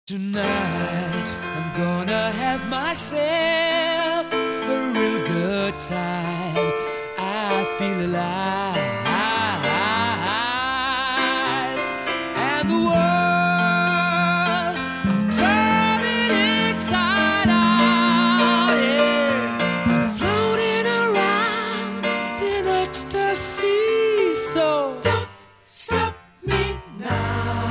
Tonight, I'm gonna have myself a real good time. I feel alive, and the world, I'm turning inside out, yeah. I'm floating around in ecstasy, so don't stop me now.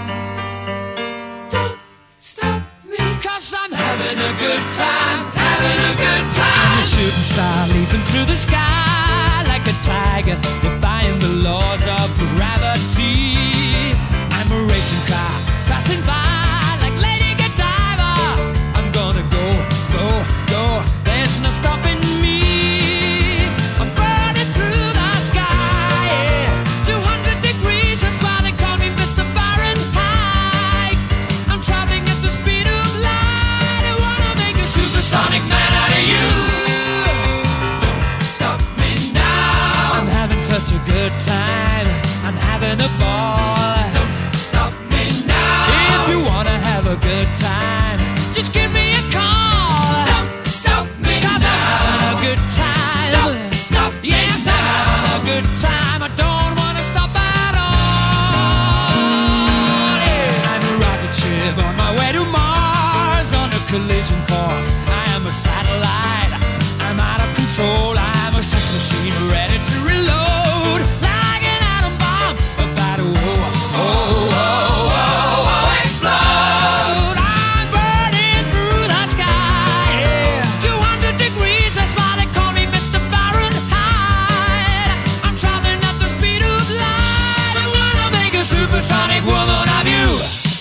I'm having a good time, having a good time. I'm a shooting star leaping through the sky like a tiger, defying the laws of gravity. I'm a racing car passing by like Lady Godiva. I'm gonna go, go, go. There's no stopping me. I'm burning through the sky, yeah. 200 degrees, that's why they call me Mr. Fahrenheit. I'm traveling at the speed of light. Supersonic man out of you. Don't stop me now. I'm having such a good time. I'm having a ball. Don't stop me now. If you wanna have a good time, just give me a call. Don't stop me 'cause now. I'm having a good time. Don't stop me yes, now. I'm having a good time. I don't wanna stop at all. Yeah. I'm a rocket ship on my way to Mars on a collision course. A satellite, I'm out of control. I'm a sex machine ready to reload, like an atom bomb about to explode. I'm burning through the sky, yeah. 200 degrees, that's why they call me Mr. Fahrenheit. I'm traveling at the speed of light. I wanna make a supersonic woman of you.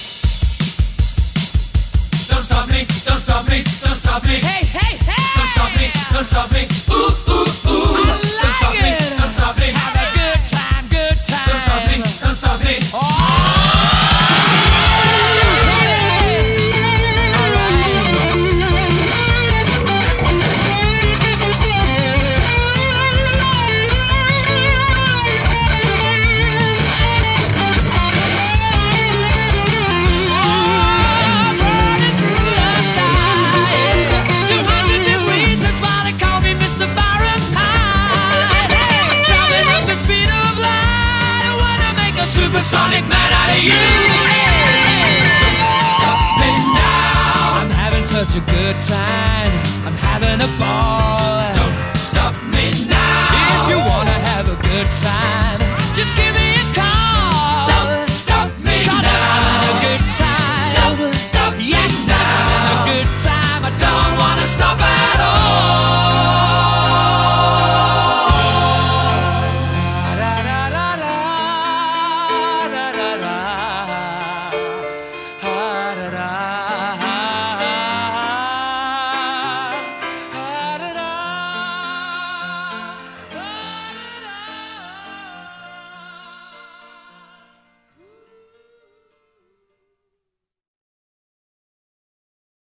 Don't stop me, don't stop me, don't stop me. Hey, hey, hey! Don't stop me, don't stop me. Ooh, ooh, ooh. I like don't stop me, don't stop me. Have a good time, good time. Don't stop me, don't stop me. Oh! Supersonic man out of you. Don't stop me now. I'm having such a good time. I'm having a ball. Don't stop me now. If you wanna have a good time,